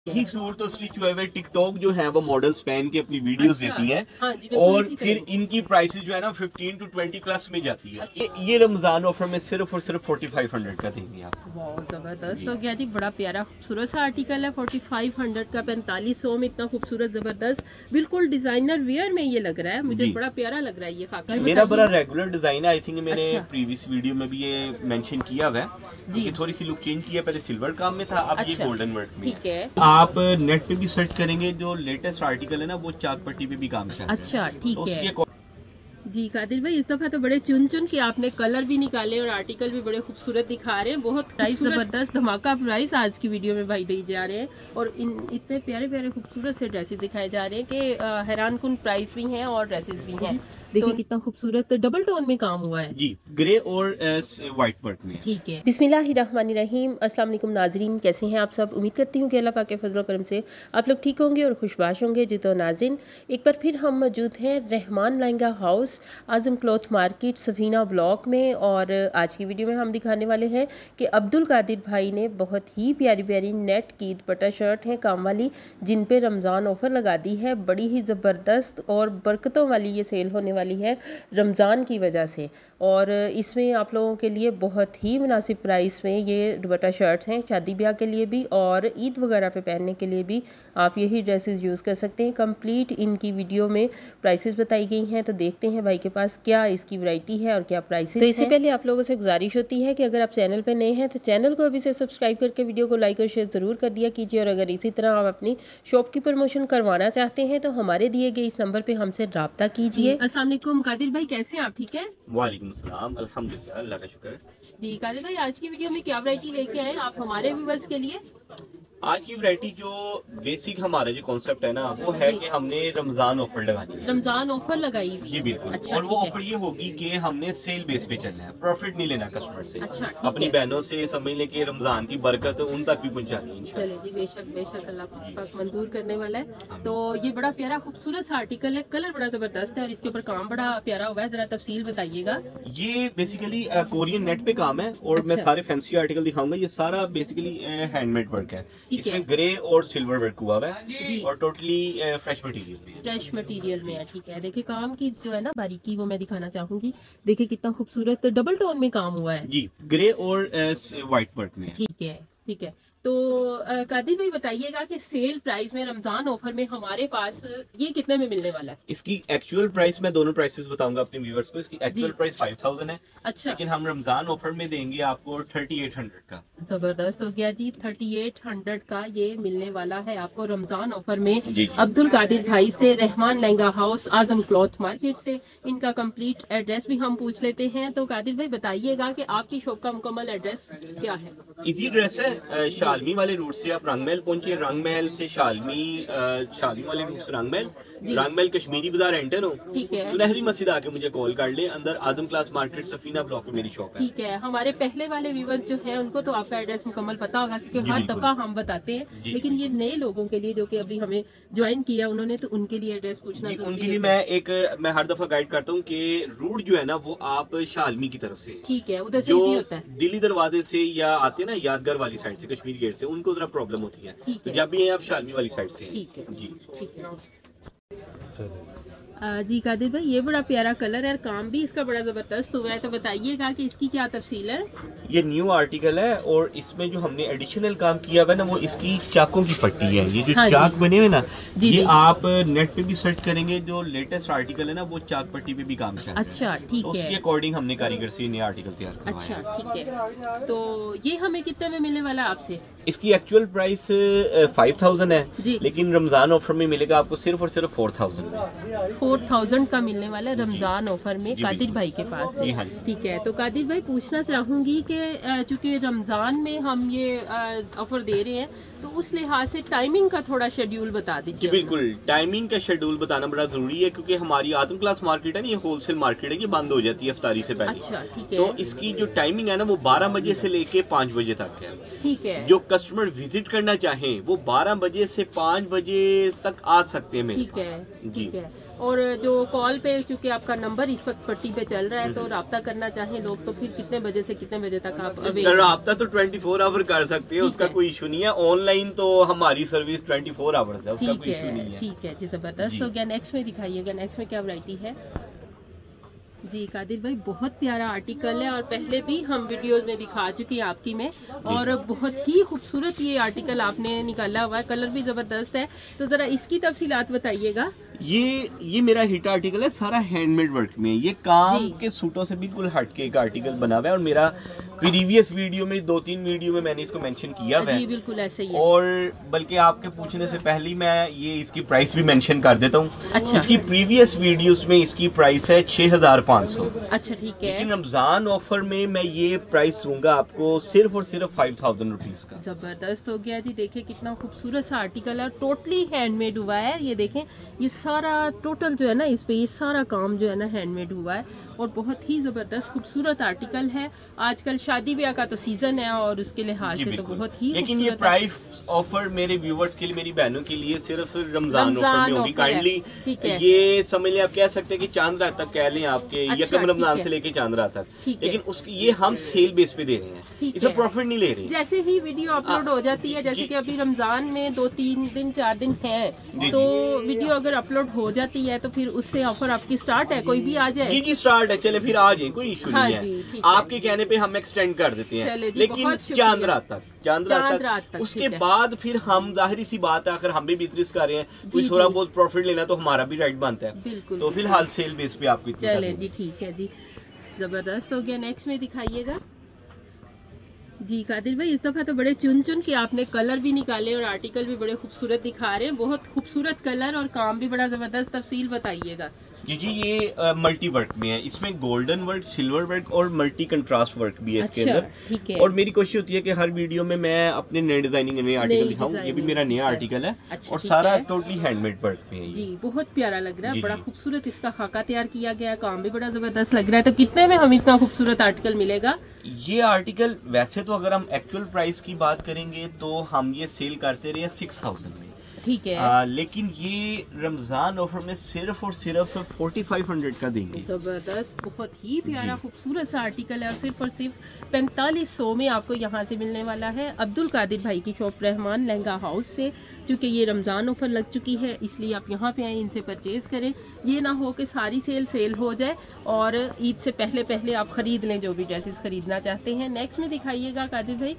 ही suit तो stitch हुए हुए टिकटॉक जो है वो मॉडल्स पहन के अपनी वीडियोस देती हैं। हाँ जी, और फिर इनकी प्राइसेस जो है ना 15 to 20 प्लस में जाती है। ये रमजान ऑफर में सिर्फ और सिर्फ 4500 का देंगे आपको। बहुत जबरदस्त हो गया जी, बड़ा प्यारा खूबसूरत सा आर्टिकल है। 4500 का 4500 में इतना खूबसूरत जबरदस्त बिल्कुल डिजाइनर वेयर में ये लग रहा है। मुझे बड़ा प्यारा लग रहा है ये खाका। मेरा बड़ा रेगुलर डिजाइन है। आई थिंक मैंने प्रीवियस वीडियो में भी ये मेंशन किया हुआ है जी। थोड़ी सी लुक चेंज किया, पहले सिल्वर काम में था, अब ये गोल्डन वर्क में। ठीक है, आप नेट पे भी सर्च करेंगे जो लेटेस्ट आर्टिकल है ना वो चाक पट्टी पे भी काम चल रहा है। अच्छा ठीक तो है जी। कादिर भाई इस दफा तो बड़े चुन चुन के आपने कलर भी निकाले और आर्टिकल भी बड़े खूबसूरत दिखा रहे हैं। बहुत प्राइस जबरदस्त धमाका प्राइस आज की वीडियो में भाई दिए जा रहे हैं। और इतने प्यारे प्यारे खूबसूरत से ड्रेसेस दिखाए जा रहे हैं कि हैरान कुन प्राइस भी हैं और ड्रेसेस भी हैं। देखिए कितना खूबसूरत डबल टोन में काम हुआ है जी, ग्रे और व्हाइट वर्क में। ठीक है। बिस्मिल्लाहिर्रहमानिर्रहीम। अस्सलाम वालेकुम नाजरीन, कैसे हैं आप सब? उम्मीद करती हूँ कि अल्लाह पाक के फजल करम से आप लोग ठीक होंगे और खुशबाश होंगे। जी तो नाज़रीन, एक बार फिर हम मौजूद हैं Rahman Lehenga House Azam cloth market Safina block में। और आज की वीडियो में हम दिखाने वाले हैं कि अब्दुल कादिर भाई ने बहुत ही प्यारी प्यारी नेट की दुपट्टा शर्ट है काम वाली, जिन पे रमज़ान ऑफ़र लगा दी है। बड़ी ही ज़बरदस्त और बरकतों वाली ये सेल होने वाली है रमज़ान की वजह से। और इसमें आप लोगों के लिए बहुत ही मुनासिब प्राइस में ये दुपट्टा शर्ट्स हैं, शादी ब्याह के लिए भी और ईद वगैरह पे पहनने के लिए भी आप यही ड्रेसेस यूज़ कर सकते हैं। कंप्लीट इनकी वीडियो में प्राइसेस बताई गई हैं, तो देखते हैं भाई के पास क्या इसकी वैरायटी है और क्या प्राइसेस। तो इससे पहले आप लोगों से गुजारिश होती है कि अगर आप चैनल पर नए हैं तो चैनल को अभी से सब्सक्राइब करके वीडियो को लाइक और शेयर ज़रूर कर दिया कीजिए। और अगर इसी तरह आप अपनी शॉप की प्रमोशन करवाना चाहते हैं तो हमारे दिए गए इस नंबर पर हमसे रब्ता कीजिए। अस्सलाम वालेकुम कादिर भाई, कैसे हैं आप? ठीक है, वालेकुम सलाम, अल्हम्दुलिल्लाह, अल्लाह का शुक्र है जी। कादिर भाई आज की वीडियो में क्या वैरायटी लेके आए आप हमारे व्यूअर्स के लिए? आज की वैरायटी जो बेसिक हमारा जो कॉन्सेप्ट है ना वो है कि हमने रमजान ऑफर लगानी है। रमजान ऑफर लगाई हुई जी बिल्कुल। अच्छा, और वो ऑफर ये होगी कि हमने सेल बेस पे चलना है, प्रॉफिट नहीं लेना कस्टमर से। अच्छा, अपनी बहनों से समझ लें कि रमजान की बरकत उन तक भी पहुंचानी है। चले जी, बेशक बेशक अल्लाह पाक मंजूर करने वाला है। तो ये बड़ा प्यारा खूबसूरत सा आर्टिकल है, कलर बड़ा जबरदस्त है और इसके ऊपर काम बड़ा प्यारा हुआ है। जरा तफसील बताइएगा। ये बेसिकली कोरियन नेट पे काम है और मैं सारे फैंसी आर्टिकल दिखाऊंगा। ये सारा बेसिकली हैंडमेड वर्क है। इसमें ग्रे और सिल्वर वर्क हुआ है और टोटली फ्रेश मटेरियल में है। फ्रेश मटेरियल में है, ठीक है। देखिए काम की जो है ना बारीकी वो मैं दिखाना चाहूंगी। देखिए कितना खूबसूरत डबल टोन में काम हुआ है जी, ग्रे और व्हाइट वर्क में। ठीक है ठीक है। तो कादिर भाई बताइएगा कि सेल प्राइस में रमजान ऑफर में हमारे पास ये कितने में मिलने वाला है? इसकी एक्चुअल प्राइस मैं दोनों प्राइसेस बताऊंगा अपने व्यूअर्स को। इसकी एक्चुअल प्राइस 5000 है। अच्छा, लेकिन हम रमजान ऑफर में देंगे आपको 3800 का। जबरदस्त हो गया जी, 3800 का ये मिलने वाला है आपको रमजान ऑफर में अब्दुल कादिर भाई से, Rahman Lehenga House Azam cloth market से। इनका कंप्लीट एड्रेस भी हम पूछ लेते हैं। तो कादिर भाई बताइएगा कि आपकी शॉप का मुकम्मल एड्रेस क्या है? इजी एड्रेस है, शालमी वाले रूट से आप रंगमहल पहुंचे, रंगमहल से शालमी, शालमी वाले रूट से रंगमहल, रंगमहल कश्मीरी बाजार एंटर हो, ठीक है। सुनहरी मस्जिद आके मुझे कॉल कर ले। अंदर आदम क्लास मार्केट सफीना ब्लॉक में मेरी शॉप है। ठीक है। हमारे पहले वाले व्यूवर्स जो हैं उनको तो आपका एड्रेस मुकम्मल पता होगा क्योंकि हर दफा हम बताते हैं, लेकिन ये नए लोगों के लिए जो कि अभी हमें ज्वाइन किया उन्होंने, तो उनके लिए एड्रेस पूछना उनके लिए मैं हर दफा गाइड करता हूँ कि रूट जो है ना वो आप शालमी की तरफ से, ठीक है, उधर से इजी होता है। दिल्ली दरवाजे से या आते ना यादगार वाली साइड से, कश्मीर गेट से, उनको जरा प्रॉब्लम होती है। तो जब भी आप शालमी वाली साइड से। ठीक है जी ठीक है जी। कादिर भाई ये बड़ा प्यारा कलर है और काम भी इसका बड़ा जबरदस्त हुआ है, तो बताइएगा कि इसकी क्या तफसील है? ये न्यू आर्टिकल है और इसमें जो हमने एडिशनल काम किया हुआ है ना वो इसकी चाकों की पट्टी है। ये जो चाक बने हुए ना ये आप नेट पे भी सर्च करेंगे जो लेटेस्ट आर्टिकल है ना वो चाक पट्टी पे भी काम कर रहा है। अच्छा ठीक है। उसके अकॉर्डिंग हमने कारीगर से नया आर्टिकल तैयार करवाया। अच्छा ठीक है। तो ये हमें कितने में मिलने वाला है आपसे? इसकी एक्चुअल प्राइस 5000 है जी, लेकिन रमजान ऑफर में मिलेगा आपको सिर्फ और सिर्फ 4000 में। 4000 का मिलने वाला है रमजान ऑफर में कादिर भाई के पास। ठीक है। तो कादिर भाई पूछना चाहूंगी कि चूंकि रमजान में हम ये ऑफर दे रहे हैं तो उस लिहाज से टाइमिंग का थोड़ा शेड्यूल बता दीजिए। बिल्कुल, टाइमिंग का शेड्यूल बताना बड़ा जरूरी है क्योंकि हमारी आदम क्लास मार्केट है ना, ये होलसेल मार्केट है, ये बंद हो जाती है इफ्तारी से पहले। अच्छा ठीक है। तो इसकी जो टाइमिंग है ना वो 12 बजे से लेके 5 बजे तक है। ठीक है। जो कस्टमर विजिट करना चाहें वो 12 बजे से 5 बजे तक आ सकते हैं। ठीक है ठीक है। और जो कॉल पे क्योंकि आपका नंबर इस वक्त पट्टी पे चल रहा है तो राब्ता करना चाहें लोग तो फिर कितने बजे से कितने बजे तक आप अवेलेबल? राब्ता तो 24 आवर कर सकते हैं, उसका कोई इशू नहीं है। ऑनलाइन ऑनलाइन तो हमारी सर्विस 24 आवर्स है, उसका कोई इशू नहीं है। ठीक है जी, जबरदस्त हो गया। नेक्स्ट में दिखाइएगा, नेक्स्ट में क्या वैरायटी है जी। कादिर भाई बहुत प्यारा आर्टिकल है और पहले भी हम वीडियोस में दिखा चुकी हैं आपकी में, और बहुत ही खूबसूरत ये आर्टिकल आपने निकाला हुआ है, कलर भी जबरदस्त है। तो जरा इसकी तफसीलात बताइएगा। ये मेरा हिट आर्टिकल है, सारा हैंडमेड वर्क में। ये काम के सूटों से बिल्कुल हटके एक आर्टिकल बना हुआ है, और मेरा प्रीवियस वीडियो में 2-3 वीडियो में मैंने इसको मेंशन किया हुआ है। बिल्कुल ऐसे ही है। और बल्कि आपके पूछने से पहले ही मैं ये इसकी प्राइस भी मेंशन कर देता हूँ। अच्छा। इसकी प्रीवियस वीडियोस में इसकी प्राइस है 6500। अच्छा ठीक है। लेकिन रमजान ऑफर में मैं ये प्राइस दूंगा आपको सिर्फ और सिर्फ 5000 रुपीज का। जबरदस्त हो गया जी। देखिए कितना खूबसूरत सा आर्टिकल है, टोटली हैंडमेड हुआ है। ये देखें, ये सारा टोटल जो है ना, इस पे ये सारा काम जो है ना हैंडमेड हुआ है, और बहुत ही जबरदस्त खूबसूरत आर्टिकल है। आजकल शादी ब्याह का तो सीजन है, और उसके लिहाज से तो बहुत ही, लेकिन ये प्राइस ऑफर मेरे व्यूवर्स के लिए, मेरी बहनों के लिए सिर्फ रमजान ऑफर में होगी। काइंडली ये समझ लें, आप कह सकते हैं कि चांद रात तक कह लें आपके, यकम रमजान से लेके चांद रात तक। लेकिन उसकी ये हम सेल बेस पे दे रहे हैं, इसमें प्रॉफिट नहीं ले रहे। जैसे ही वीडियो अपलोड हो जाती है, जैसे कि अभी रमजान में 2-3 दिन 4 दिन है, तो वीडियो अगर अपलोड हो जाती है तो फिर उससे ऑफर आपकी स्टार्ट है, कोई भी आ जाए। जी स्टार्ट है, चले फिर आ जाए, कोई इशू नहीं है। आपके कहने पे हम एक्सटेंड कर देते हैं, लेकिन चांद रात तक। उसके बाद फिर हम, जाहिर सी बात है, अगर हम भी बिजनेस कर रहे हैं, कोई थोड़ा बहुत प्रॉफिट लेना तो हमारा भी राइट बनता है। तो फिलहाल सेल बेस पे आपको चले जी, ठीक है जी, जबरदस्त हो गया। नेक्स्ट में दिखाइएगा जी। कादिर भाई इस दफा तो बड़े चुन चुन के आपने कलर भी निकाले और आर्टिकल भी बड़े खूबसूरत दिखा रहे हैं। बहुत खूबसूरत कलर और काम भी बड़ा जबरदस्त, तफसील बताइएगा जी। ये मल्टी वर्क में है, इसमें गोल्डन वर्क, सिल्वर वर्क और मल्टी कंट्रास्ट वर्क भी है इसके अंदर। ठीक है। और मेरी कोशिश होती है कि हर वीडियो में मैं अपने नए डिजाइनिंग में आर्टिकल दिखाऊं। ये भी मेरा नया आर्टिकल है। और सारा टोटली हैंडमेड वर्क में है जी। बहुत प्यारा लग रहा है, बड़ा खूबसूरत इसका खाका तैयार किया गया, काम भी बड़ा जबरदस्त लग रहा है। तो कितने में हम इतना खूबसूरत आर्टिकल मिलेगा? ये आर्टिकल वैसे तो अगर हम एक्चुअल प्राइस की बात करेंगे तो हम ये सेल करते रहे 6000 में। ठीक है। लेकिन ये रमजान ऑफर में सिर्फ और सिर्फ 4500 का देंगे। जबरदस्त, बहुत ही प्यारा खूबसूरत सा आर्टिकल है, और सिर्फ 4500 में आपको यहाँ से मिलने वाला है अब्दुल कादिर भाई की शॉप रहमान लहंगा हाउस से। चूँकि ये रमजान ऑफर लग चुकी है, इसलिए आप यहाँ पे आए, इनसे परचेज करें। ये ना हो कि सारी सेल हो जाए और ईद से पहले आप खरीद लें जो भी ड्रेसेस खरीदना चाहते हैं। नेक्स्ट में दिखाइएगा कादिर भाई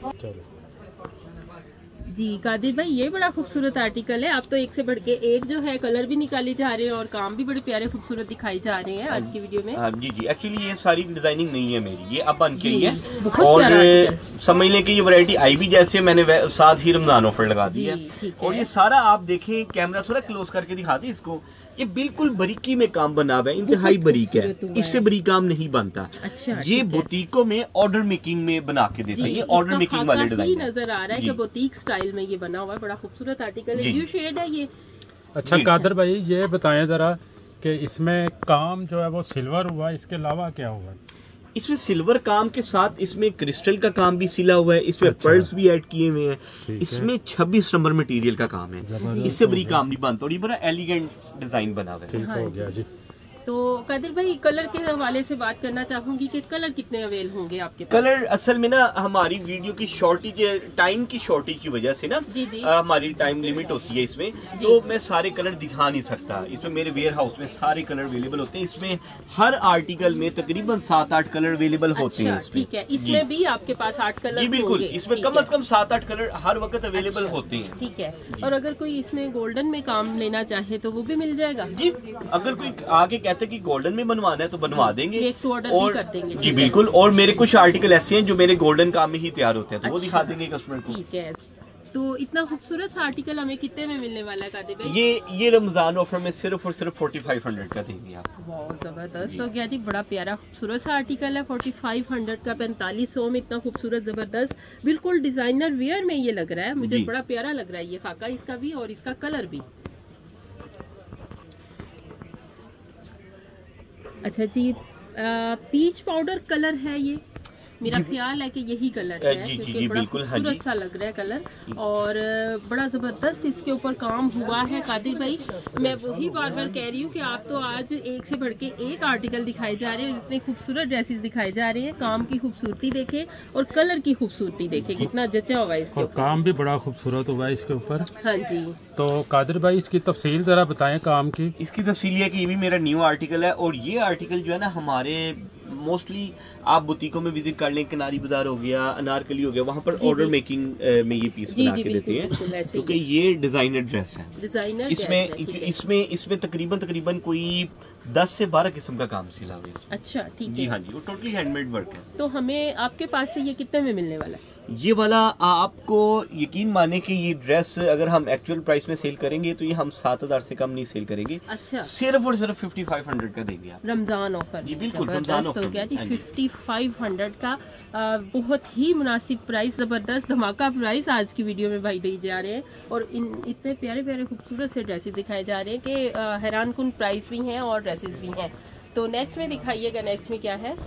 जी। कादिर भाई ये बड़ा खूबसूरत आर्टिकल है, आप तो एक से बढ़ के एक जो है कलर भी निकाली जा रहे हैं और काम भी बड़े प्यारे खूबसूरत दिखाई जा रहे हैं आज की वीडियो में। जी एक्चुअली ये सारी डिजाइनिंग नहीं है मेरी, ये अब बन के ही है। और समझ लें कि ये वैरायटी आई भी जैसे मैंने साथ ही रमजान ऑफर लगा दी है। और ये सारा आप देखें, कैमरा थोड़ा क्लोज करके दिखाते इसको, ये बिल्कुल बारीकी में काम बना हुआ है, इंतहाई बारीक है, इससे बारीक काम नहीं बनता। अच्छा, ये बुटीकों में ऑर्डर मेकिंग में बना के देता है, ये ऑर्डर मेकिंग वाले डिजाइन नजर आ रहा है कि बुटीक स्टाइल में ये बना हुआ है, बड़ा खूबसूरत आर्टिकल है, ब्लू शेड है ये। अच्छा कादर भाई ये बताएं जरा कि इसमें काम जो है वो सिल्वर हुआ, इसके अलावा क्या हुआ? इसमें सिल्वर काम के साथ इसमें क्रिस्टल का काम भी सिला हुआ है, इसमें पर्ल्स भी ऐड किए हुए हैं। इसमें 26 नंबर मटेरियल का काम है, इससे बड़ी काम नहीं बनता, और ये बड़ा एलिगेंट डिजाइन बना हुआ है। ठीक हो गया जी। तो कादिर भाई कलर के हवाले से बात करना चाहूंगी कि कलर कितने अवेल होंगे आपके पास? कलर असल में ना हमारी वीडियो की शॉर्टेज, टाइम की शॉर्टेज की वजह से ना हमारी टाइम लिमिट होती है इसमें, तो मैं सारे कलर दिखा नहीं सकता। इसमें मेरे वेयर हाउस में सारे कलर अवेलेबल होते हैं, इसमें हर आर्टिकल में तकरीबन 7-8 कलर अवेलेबल होते हैं। ठीक है, इसमें भी आपके पास 8 कलर? जी बिल्कुल, इसमें कम से कम 7-8 कलर हर वक्त अवेलेबल होते हैं। ठीक है। और अगर कोई इसमें गोल्डन में काम लेना चाहे तो वो भी मिल जाएगा? जी, अगर कोई आगे कहते हैं कि गोल्डन में बनवाना है तो बनवा देंगे, और कर देंगे। जी बिल्कुल। और मेरे कुछ आर्टिकल ऐसे हैं जो मेरे गोल्डन काम में ही तैयार होते हैं, तो वो दिखा देंगे कस्टमर को। ठीक है। तो इतना खूबसूरत आर्टिकल हमें कितने में मिलने वाला है कादिर भाई? ये रमजान ऑफर में सिर्फ और सिर्फ 4500 का देंगे आप। बहुत जबरदस्त हो गया जी, बड़ा प्यारा खूबसूरत सा आर्टिकल है, 4500 का, 4500 में इतना खूबसूरत जबरदस्त, बिल्कुल डिजाइनर वेयर में ये लग रहा है मुझे, बड़ा प्यारा लग रहा है ये खाका इसका भी और इसका कलर भी। अच्छा जी, पीच पाउडर कलर है ये? मेरा ख्याल है कि यही कलर है, क्योंकि बड़ा खूबसूरत सा लग रहा है कलर और बड़ा जबरदस्त इसके ऊपर काम हुआ है। कादिर भाई, मैं वही बार बार कह रही हूँ कि आप तो आज एक से बढ़ के एक आर्टिकल दिखाए जा रहे हैं, इतने खूबसूरत ड्रेसेस दिखाए जा रहे हैं। काम की खूबसूरती देखें और कलर की खूबसूरती देखें, कितना जचा हुआ है इसके ऊपर, काम भी बड़ा खूबसूरत हुआ है इसके ऊपर। हाँ जी, तो कादिर भाई इसकी तफसील जरा बताएं काम की। इसकी तफसील है कि ये भी मेरा न्यू आर्टिकल है और ये आर्टिकल जो है ना हमारे मोस्टली आप बुटीकों में विजिट कर लें, किनारी बाजार हो गया, अनारकली हो गया, वहाँ पर ऑर्डर मेकिंग में ये पीस बना के देते हैं, क्योंकि ये डिजाइनर ड्रेस है। डिजाइनर इसमें तकरीबन कोई 10 से 12 किस्म का काम सिला हुआ है। अच्छा, ठीक है जी हाँ जी, वो टोटली हैंडमेड वर्क है। तो हमें आपके पास से ये कितने में मिलने वाला है? ये वाला आपको यकीन माने कि ये ड्रेस अगर हम एक्चुअल प्राइस में सेल करेंगे तो ये हम 7000 से कम नहीं सेल करेंगे। अच्छा, सिर्फ और सिर्फ 5500 का देंगे आप। रमजान ऑफर। जी बिल्कुल, रमजान ऑफर हो गया जी। 5500 का बहुत ही मुनासिब प्राइस, जबरदस्त धमाका प्राइस आज की वीडियो में भाई दे जा रहे हैं और इतने प्यारे प्यारे खूबसूरत से ड्रेसेस दिखाए जा रहे हैं कि हैरान कुन प्राइस भी हैं और ड्रेसेस भी हैं। तो नेक्स्ट में दिखाइएगा, नेक्स्ट में क्या है?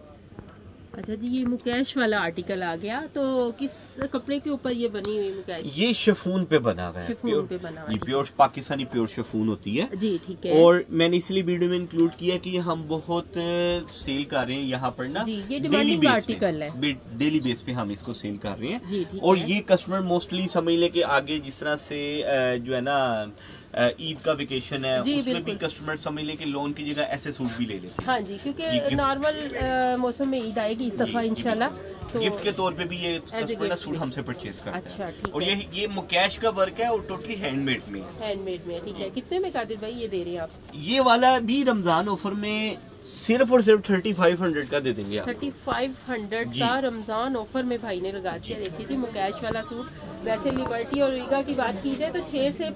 अच्छा जी, ये मुकेश वाला आर्टिकल आ गया। तो किस कपड़े के ऊपर ये बनी हुई मुकेश? ये शिफॉन पे बना हुआ है। शिफॉन पे बना हुआ है, प्योर पाकिस्तानी प्योर शिफॉन होती है जी, ठीक है। और मैंने इसलिए वीडियो में इंक्लूड किया कि हम बहुत सेल कर रहे हैं यहाँ पर ना, ये डिमांडिंग आर्टिकल है, डेली बेस पे हम इसको सेल कर रहे हैं जी, और ये कस्टमर मोस्टली समझ ले कि आगे जिस तरह से जो है ना ईद का वेकेशन है, उसमें भी कस्टमर समझ ले कि लोन की जगह ऐसे सूट भी ले लेते हैं। हाँ जी, क्योंकि नॉर्मल मौसम में ईद आएगी इस दफा इंशाल्लाह, तो गिफ्ट के तौर पे भी ये कस्टमर सूट हमसे परचेज करता है। अच्छा, ठीक है। और ये मुकेश का वर्क है और टोटली हैंडमेड में है। हैंडमेड में, ठीक है। कितने में कादिर भाई ये दे रहे हैं आप? ये वाला भी रमजान ऑफर में सिर्फ और सिर्फ 3500 का दे देंगे आप। 3500 का रमजान ऑफर में भाई ने लगा दिया। देखिए जी, मुकेश वाला सूट। वैसे लिबर्टी और रीगा की बात की जाए तो 6 से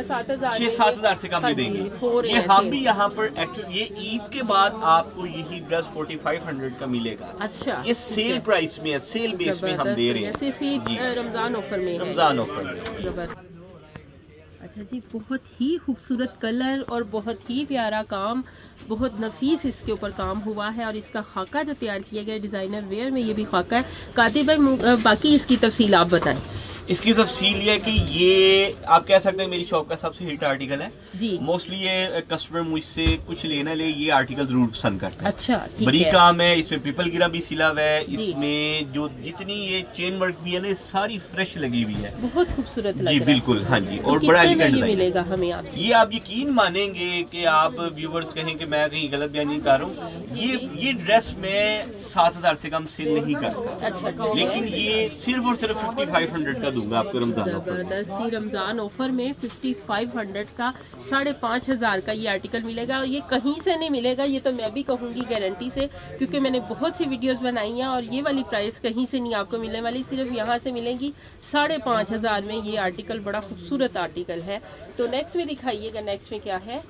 7000 से कम नहीं देंगे। ये हम भी यहाँ पर एक्चुअली ये ईद के बाद आपको यही ड्रेस 4500 का मिलेगा। अच्छा, ये सेल प्राइस में है, सेल बेस में हम दे रहे हैं, सिर्फ रमजान ऑफर में, रमजान ऑफर में। अच्छा जी, बहुत ही खूबसूरत कलर और बहुत ही प्यारा काम, बहुत नफीस इसके ऊपर काम हुआ है और इसका खाका जो तैयार किया गया डिजाइनर वेयर में, ये भी खाका है। कादिर भाई, बाकी इसकी तफसील आप बताएं। इसकी तफसील ये है कि ये आप कह सकते हैं मेरी शॉप का सबसे हिट आर्टिकल है जी। मोस्टली ये कस्टमर मुझसे कुछ लेना ले, ये आर्टिकल जरूर पसंद करता है। अच्छा, बड़ी काम है, इसमें पीपल गिरा भी सिला हुआ है, इसमें जो जितनी ये चेन वर्क भी है ना सारी फ्रेश लगी हुई है, बहुत खूबसूरत लग जी रहा है। बिल्कुल, हाँ जी। तो और बड़ा मिलेगा हमें आपसे? ये आप यकीन मानेंगे कि आप व्यूवर्स कहें कि मैं कहीं गलत बयान नहीं कर रहा हूँ, ये ड्रेस में 7000 से कम सेल नहीं करता। अच्छा, लेकिन ये सिर्फ और सिर्फ 5500 का दूंगा आपको रमजान। जबरदस्ती रमजान ऑफर में 5500 का 5500 का ये आर्टिकल मिलेगा और ये कहीं से नहीं मिलेगा, ये तो मैं भी कहूँगी गारंटी से, क्योंकि मैंने बहुत सी वीडियोस बनाई हैं और ये वाली प्राइस कहीं से नहीं आपको मिलने वाली, सिर्फ यहाँ से मिलेगी 5500 में। ये आर्टिकल बड़ा खूबसूरत आर्टिकल है। तो नेक्स्ट में दिखाइएगा, नेक्स्ट में क्या है?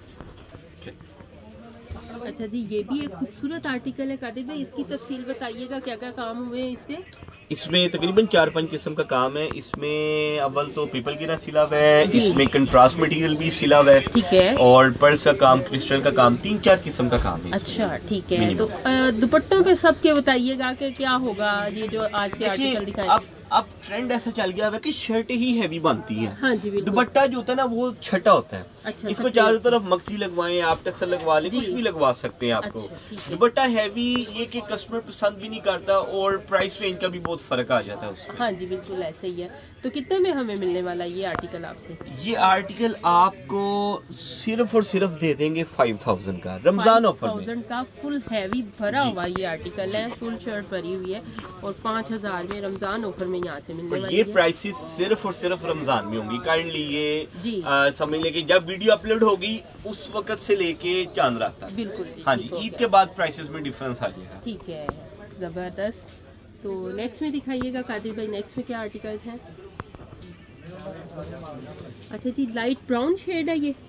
अच्छा जी, ये भी एक खूबसूरत आर्टिकल है। कादिर भाई, इसकी तफसील बताइएगा, क्या क्या काम हुए हैं इसपे? इसमें तकरीबन 4-5 किस्म का काम है। इसमें अव्वल तो पीपल गिरा सिला हुआ है, इसमें कंट्रास्ट मटेरियल भी सिला हुआ है, ठीक है, और पर्ल्स का काम, क्रिस्टल का काम, 3-4 किस्म का काम है। अच्छा, ठीक है। तो दुपट्टों पे सब के बताइएगा कि क्या होगा ये जो आज के आर्टिकल दिखाए। अब ट्रेंड ऐसा चल गया है कि शर्ट ही हैवी बनती है। हाँ जी, दुपट्टा जो होता है ना वो छटा होता है। अच्छा, इसको चारों तरफ मक्सी लगवाएं, आप टसल लगवा लें, कुछ भी लगवा सकते हैं आपको। अच्छा, दुपट्टा हैवी ये कि कस्टमर पसंद भी नहीं करता और प्राइस रेंज का भी बहुत फर्क आ जाता है उसमें। हाँ जी, बिल्कुल ऐसे ही है। तो कितने में हमें मिलने वाला ये आर्टिकल आपसे? ये आर्टिकल आपको सिर्फ और सिर्फ दे देंगे 5000 का रमजान ऑफर में। 5000 का फुल हैवी भरा हुआ ये आर्टिकल है, फुल शर्ट भरी हुई है और 5000 में रमजान ऑफर में यहाँ से मिलने वाली ये प्राइसेस सिर्फ और सिर्फ रमजान में होंगी। काइंडली जी समझ लेके जब वीडियो अपलोड होगी उस वक्त से लेके चांद रात तक। बिल्कुल जी, हाँ जी, ईद के बाद प्राइसेस में डिफरेंस आ जाएगा। ठीक है, जबरदस्त। तो नेक्स्ट में दिखाइएगा कादिर भाई, नेक्स्ट में क्या आर्टिकल्स हैं? अच्छा जी, लाइट ब्राउन शेड है ये।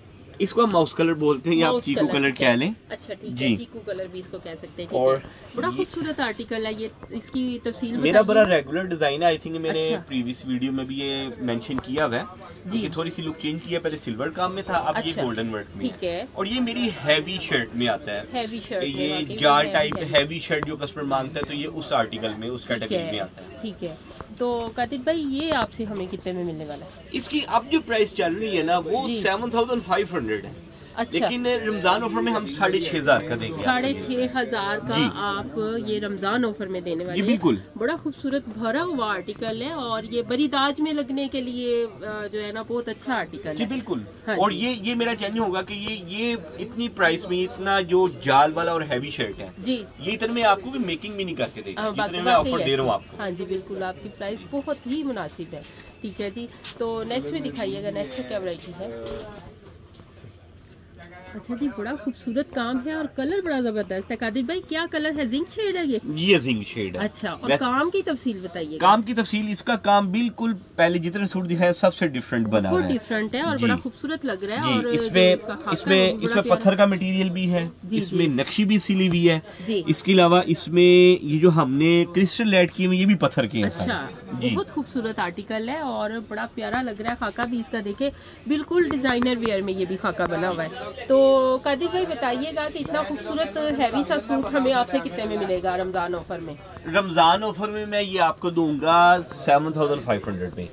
इसको हम माउस कलर बोलते हैं या आप चीकू कलर कह लें। अच्छा ठीक है, चीकू कलर भी इसको कह सकते हैं। और बड़ा खूबसूरत आर्टिकल है ये, इसकी तफसील मेरा बड़ा रेगुलर डिजाइन है। आई थिंक मैंने प्रीवियस वीडियो में भी ये मेंशन किया हुआ है जी। ये थोड़ी सी लुक चेंज किया, पहले सिल्वर काम में था, अब ये गोल्डन वर्क में। ठीक है। और ये मेरी हैवी शर्ट में आता है, हैवी शर्ट ये जार टाइप हैवी शर्ट जो कस्टमर मांगता है, तो ये उस आर्टिकल में, उस कैटेगरी में आता है। ठीक है। तो कातिब भाई ये आपसे हमें कितने में मिलने वाला है? इसकी अब जो प्राइस चल रही है ना वो 7500 है। अच्छा। लेकिन रमजान ऑफर में हम 6500 का देंगे। 6500 का आप ये रमजान ऑफर में देने वाले हैं। बिल्कुल बड़ा खूबसूरत भरा हुआ आर्टिकल है और ये बरीदाज में लगने के लिए जो है ना बहुत अच्छा आर्टिकल है। बिल्कुल। हाँ और ये मेरा चैलेंज होगा कि ये इतनी प्राइस में इतना जो जाल वाला और हैवी शर्ट है जी, ये इतने में आपको भी मेकिंग भी नहीं करके देगा जितने मैं ऑफर दे रहा हूँ आपको। हाँ जी बिल्कुल, आपकी प्राइस बहुत ही मुनासिब है। ठीक है जी, तो नेक्स्ट में दिखाइएगा, नेक्स्ट में क्या वैरायटी है? अच्छा जी, बड़ा खूबसूरत काम है और कलर बड़ा जबरदस्त है। कादिर भाई क्या कलर है? जिंक शेड है ये जिंक शेड है। अच्छा, और काम की तफसील बताइए। काम की तफसील, इसका काम बिल्कुल पहले जितने सूट दिखाया सबसे डिफरेंट बना है, डिफरेंट है और बड़ा खूबसूरत लग रहा है। और इसमें पत्थर का मटीरियल भी है, इसमें नक्शी भी सिली हुई है। इसके अलावा इसमें ये जो हमने क्रिस्टल ऐड किए हुए ये भी पत्थर के हैं। अच्छा, बहुत खूबसूरत आर्टिकल है और बड़ा प्यारा लग रहा है। खाका भी इसका देखे, बिल्कुल डिजाइनर वेयर में ये भी खाका बना हुआ है। तो कादिर भाई बताइएगा कि इतना खूबसूरत हैवी सा सूट हमें आपसे कितने में मिलेगा रमजान ऑफर में? रमजान ऑफर में मैं ये आपको दूंगा 7500 में।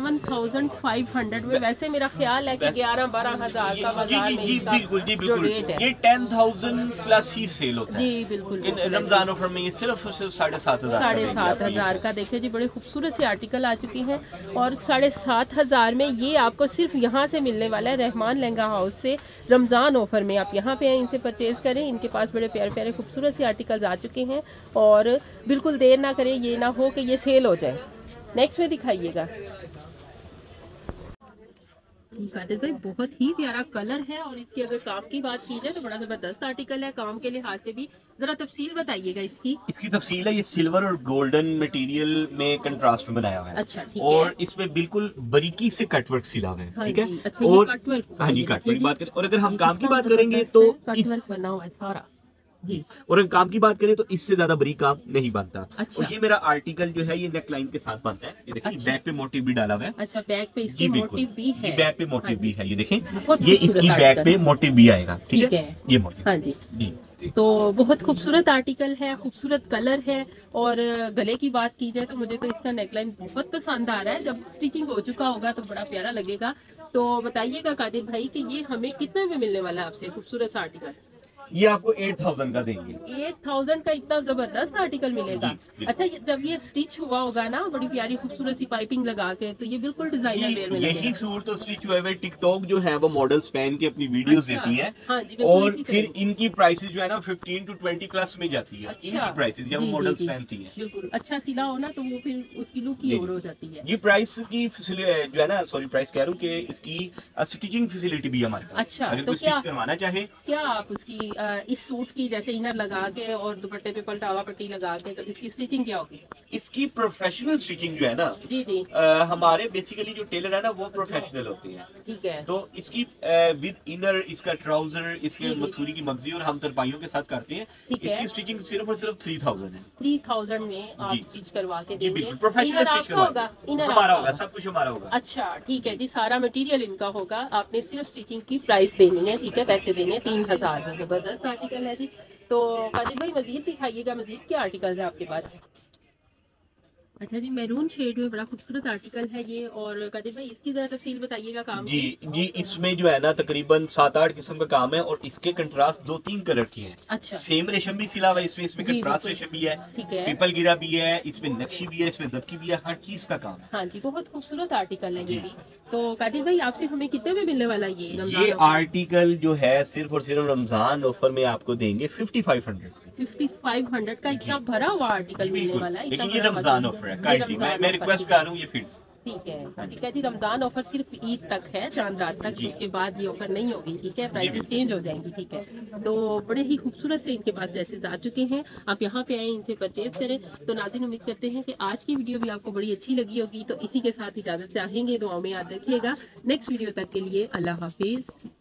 7500 में? वैसे मेरा ख्याल है कि 11-12 हजार का बाजार में बिल्कुल जी बिल्कुल ये 10,000 प्लस ही सेल होता है। जी बिल्कुल। रमजान ऑफर में ये सिर्फ 7,500 का देखिए जी, बड़े खूबसूरत से आर्टिकल आ चुके हैं और 7,500 में ये आपको सिर्फ यहाँ से मिलने वाला है, रहमान लहंगा हाउस से रमजान ऑफर में। आप यहाँ पे इनसे परचेज करें, इनके पास बड़े प्यारे प्यारे खूबसूरत से आर्टिकल्स आ चुके हैं और बिल्कुल देर ना करें, ये ना हो कि ये सेल हो जाए। नेक्स्ट में दिखाइएगा। कादिर भाई बहुत ही प्यारा कलर है और इसकी अगर काम की बात की जाए तो बड़ा जबरदस्त आर्टिकल है। काम के लिहाज से भी जरा तफसील बताइएगा इसकी। इसकी तफसील है, ये सिल्वर और गोल्डन मटेरियल में कंट्रास्ट में बनाया हुआ है। अच्छा, ठीक और है। इसमें बिल्कुल बारीकी से कटवर्क सिला हुआ है। ठीक है। अच्छा, और कटवर्क, हाँ जी कटवर्क की बात करें, और अगर हम काम की बात करेंगे तो कटवर्क बना हुआ है सारा जी। और अगर काम की बात करें तो इससे ज्यादा बरीक काम नहीं बनता। अच्छा। और ये मेरा आर्टिकल जो है ये नेक लाइन के साथ बनता है। ये देखिए अच्छा। बैक पे मोटिव भी डाला हुआ है। अच्छा, बैक पे इसके मोटिव भी है। बैक पे मोटिव भी है, ये देखें, ये इसकी बैक पे मोटिव भी आएगा। ठीक है, ये मोटिव। हाँ जी। तो बहुत खूबसूरत आर्टिकल है, खूबसूरत कलर है। और गले की बात की जाए तो मुझे तो इसका नेकलाइन बहुत पसंद आ रहा है। जब स्टिचिंग हो चुका होगा तो बड़ा प्यारा लगेगा। तो बताइएगा कादिर भाई कि ये हमें कितने में मिलने वाला है आपसे खूबसूरत सा आर्टिकल? ये आपको 8,000 का देंगे। 8,000 का इतना जबरदस्त आर्टिकल मिलेगा? अच्छा, जब ये स्टिच हुआ होगा ना बड़ी प्यारी खूबसूरत सी पाइपिंग लगा के, तो ये बिल्कुल डिजाइनर वेयर में लगेगा। यही सूट तो स्टिच हुए हुए टिकटॉक जो है वो मॉडल्स पहन के अपनी वीडियोस देती हैं। हाँ जी, और फिर इनकी प्राइसेस जो है ना 15 to 20 प्लस में जाती है। अच्छा, इनकी प्राइसेस जब मॉडल्स पहनती है। बिल्कुल अच्छा सिला हो ना तो वो फिर उसकी लुक ही और हो जाती है। ये प्राइस की जो है ना, सॉरी प्राइस कह रहा हूँ कि इसकी स्टिचिंग फैसिलिटी भी हमारे पास। अच्छा, अगर कोई स्टिच करवाना चाहे, क्या आप उसकी इस सूट की जैसे इनर लगा के और दुपट्टे पे पलटावा पट्टी लगा के, तो इसकी स्टिचिंग क्या होगी? इसकी प्रोफेशनल स्टिचिंग जो है ना जी जी, हमारे बेसिकली जो टेलर है ना वो प्रोफेशनल होते हैं। ठीक है। तो इसकी विद इनर, इसका ट्राउजर, इसके मसूरी की मगजी और हम तरपाइयों के साथ करते हैं। इसकी स्टिचिंग सिर्फ और सिर्फ 3,000 है। 3,000 में आप स्टिच करवा के देंगे? प्रोफेशनल स्टिच होगा, इनर हमारा होगा, सब कुछ हमारा होगा। अच्छा ठीक है जी, सारा मटेरियल इनका होगा, आपने सिर्फ स्टिचिंग की प्राइस देनी है। ठीक है, पैसे देने 3,000 में। जबरदस्त आर्टिकल है जी। तो कादिर भाई मजीद दिखाइएगा, मजीद क्या आर्टिकल्स है आपके पास? अच्छा जी, मैरून शेड में बड़ा खूबसूरत आर्टिकल है ये। और कादिर भाई इसकी जरा तफसील बताइएगा काम जी जी। इसमें जो है ना तकरीबन 7-8 किस्म का काम है और इसके कंट्रास्ट 2-3 कलर की है। अच्छा, सेम रेशम भी सिला हुआ है इसमें कंट्रास्ट रेशम भी है, ठीक है, पीपल गिरा भी है, इसमें नक्शी भी है, इसमें दबकी भी है, हर चीज का काम है। हाँ जी, बहुत खूबसूरत आर्टिकल है ये भी। तो कादिर भाई आपसे हमें कितने में मिलने वाला ये आर्टिकल जो है सिर्फ और सिर्फ रमजान ऑफर में आपको देंगे 5500। 5500 का इतना भरा हुआ आर्टिकल मिलने वाला है। लेकिन ये रमजान ऑफर है, काइंडली मैं रिक्वेस्ट कर रहा हूँ ये फिर से। ठीक है जी, रमजान ऑफर सिर्फ ईद तक है, चांद रात तक, उसके बाद ये ऑफर नहीं होगी। ठीक है, प्राइसेस चेंज हो जाएंगी। ठीक है, तो बड़े ही खूबसूरत से इनके पास ड्रेसेस आ चुके हैं, आप यहाँ पे आए, इनसे परचेज करें। तो नाज़रीन उम्मीद करते हैं कि आज की वीडियो भी आपको बड़ी अच्छी लगी होगी। तो इसी के साथ इजाजत चाहेंगे, दुआओं में याद रखिएगा। नेक्स्ट वीडियो तक के लिए अल्लाह हाफिज।